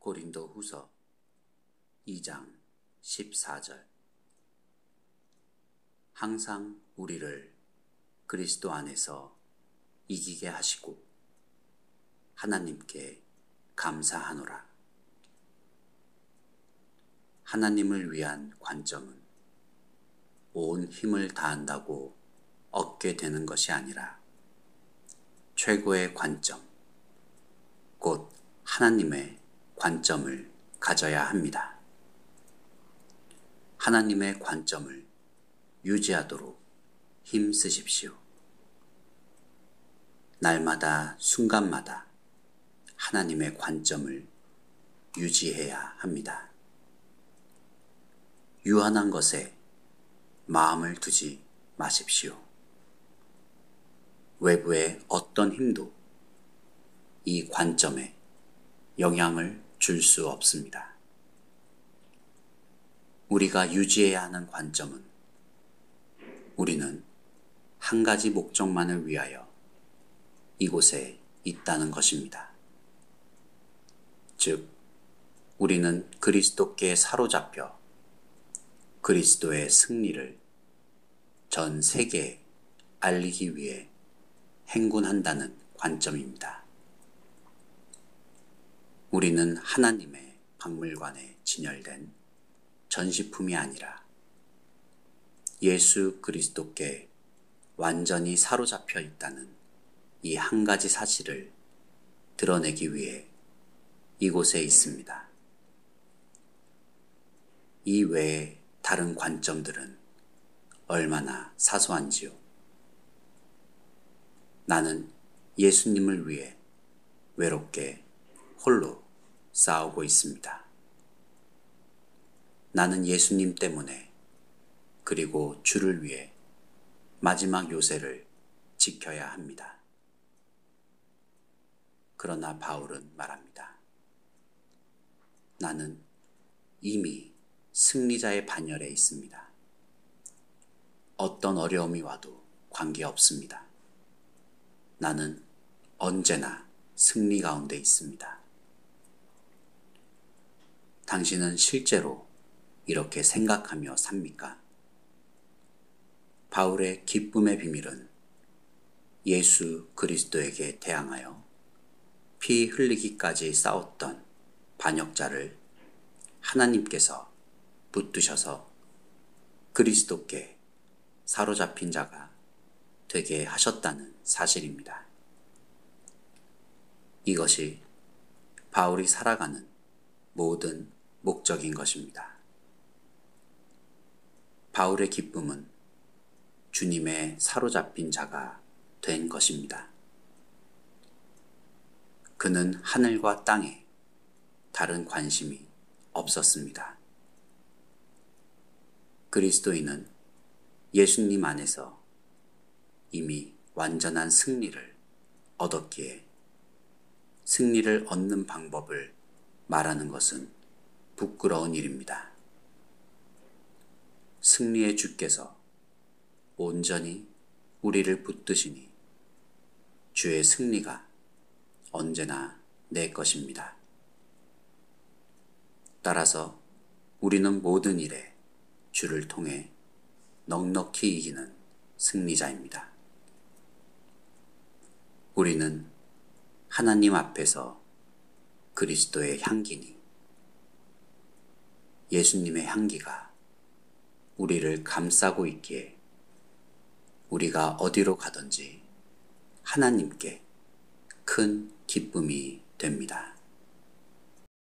고린도후서 2장 14절. 항상 우리를 그리스도 안에서 이기게 하시고 하나님께 감사하노라. 하나님을 위한 관점은 온 힘을 다한다고 얻게 되는 것이 아니라 최고의 관점, 곧 하나님의 관점을 가져야 합니다. 하나님의 관점을 유지하도록 힘쓰십시오. 날마다 순간마다 하나님의 관점을 유지해야 합니다. 유한한 것에 마음을 두지 마십시오. 외부의 어떤 힘도 이 관점에 영향을 줄 수 없습니다. 우리가 유지해야 하는 관점은 우리는 한 가지 목적만을 위하여 이곳에 있다는 것입니다. 즉, 우리는 그리스도께 사로잡혀 그리스도의 승리를 전 세계에 알리기 위해 행군한다는 관점입니다. 우리는 하나님의 박물관에 진열된 전시품이 아니라 예수 그리스도께 완전히 사로잡혀 있다는 이 한 가지 사실을 드러내기 위해 이곳에 있습니다. 이 외에 다른 관점들은 얼마나 사소한지요. 나는 예수님을 위해 외롭게 홀로 싸우고 있습니다. 나는 예수님 때문에 그리고 주를 위해 마지막 요새를 지켜야 합니다. 그러나 바울은 말합니다. 나는 이미 승리자의 반열에 있습니다. 어떤 어려움이 와도 관계없습니다. 나는 언제나 승리 가운데 있습니다. 당신은 실제로 이렇게 생각하며 삽니까? 바울의 기쁨의 비밀은 예수 그리스도에게 대항하여 피 흘리기까지 싸웠던 반역자를 하나님께서 붙드셔서 그리스도께 사로잡힌 자가 되게 하셨다는 사실입니다. 이것이 바울이 살아가는 모든 목적인 것입니다. 바울의 기쁨은 주님의 사로잡힌 자가 된 것입니다. 그는 하늘과 땅에 다른 관심이 없었습니다. 그리스도인은 예수님 안에서 이미 완전한 승리를 얻었기에 승리를 얻는 방법을 말하는 것은 부끄러운 일입니다. 승리의 주께서 온전히 우리를 붙드시니 주의 승리가 언제나 내 것입니다. 따라서 우리는 모든 일에 주를 통해 넉넉히 이기는 승리자입니다. 우리는 하나님 앞에서 그리스도의 향기니 예수님의 향기가 우리를 감싸고 있기에 우리가 어디로 가든지 하나님께 큰 기쁨이 됩니다.